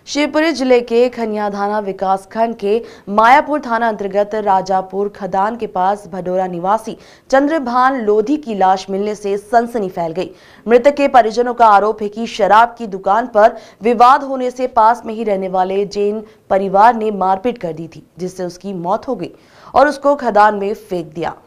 शिवपुरी जिले के खनियाधाना विकासखंड के मायापुर थाना अंतर्गत राजापुर खदान के पास भडोरा निवासी चंद्रभान लोधी की लाश मिलने से सनसनी फैल गई। मृतक के परिजनों का आरोप है कि शराब की दुकान पर विवाद होने से पास में ही रहने वाले जैन परिवार ने मारपीट कर दी थी, जिससे उसकी मौत हो गई और उसको खदान में फेंक दिया।